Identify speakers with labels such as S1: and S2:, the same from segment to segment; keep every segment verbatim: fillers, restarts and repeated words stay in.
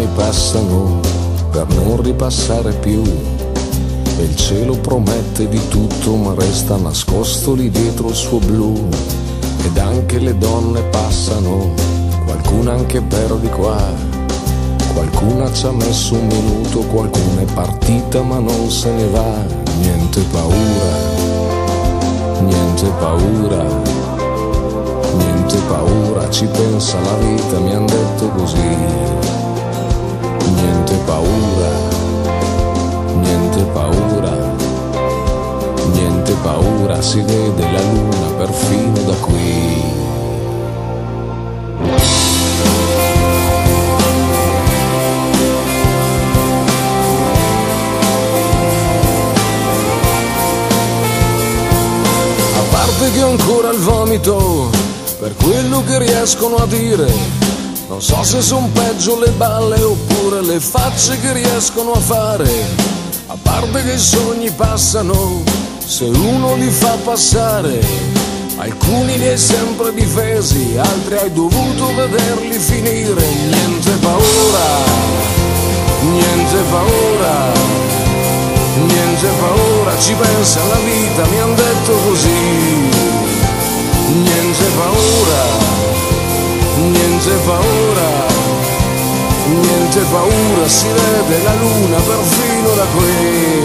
S1: passano per non ripassare più. E il cielo promette di tutto ma resta nascosto lì dietro il suo blu. Ed anche le donne passano, qualcuna anche per di qua. Qualcuna ci ha messo un minuto, qualcuna è partita ma non se ne va. Niente paura, niente paura, niente paura, ci pensa la vita, mi han detto così. Niente paura, niente paura, niente paura, si vede la luna perfino da qui. Che ho ancora il vomito per quello che riescono a dire. Non so se son peggio le balle oppure le facce che riescono a fare. A parte che i sogni passano se uno li fa passare. Alcuni li hai sempre difesi, altri hai dovuto vederli finire. Niente paura, niente paura, niente paura, ci pensa la vita, mi han detto così. Niente paura, niente paura, niente paura, si vede la luna perfino da qui.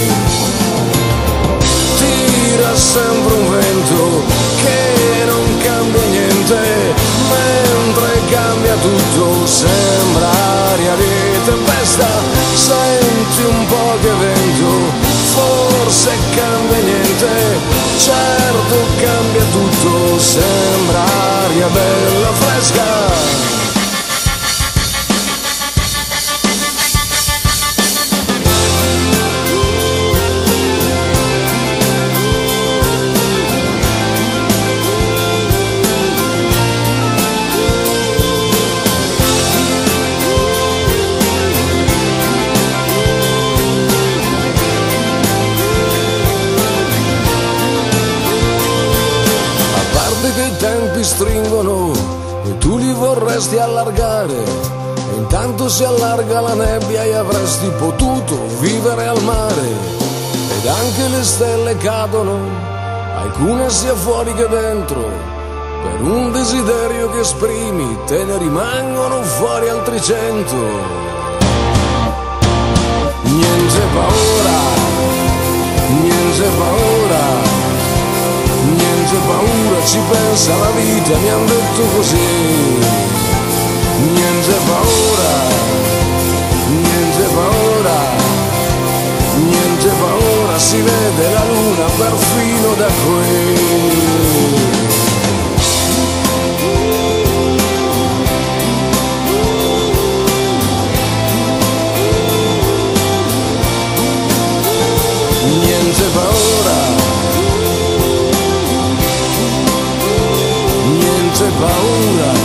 S1: Tira sempre un vento che non cambia niente, mentre cambia tutto sembra aria di tempesta. Senti un po' che vento, forse cambia niente, certo cambia tutto, sembra aria bella fresca. Stringono e tu li vorresti allargare, e intanto si allarga la nebbia e avresti potuto vivere al mare. Ed anche le stelle cadono, alcune sia fuori che dentro, per un desiderio che esprimi te ne rimangono fuori altri cento. Niente paura, niente paura, niente paura, ci pensa la vita, mi han detto così. Niente paura, niente paura, niente paura, si vede la luna perfino da qui. Niente paura, niente paura,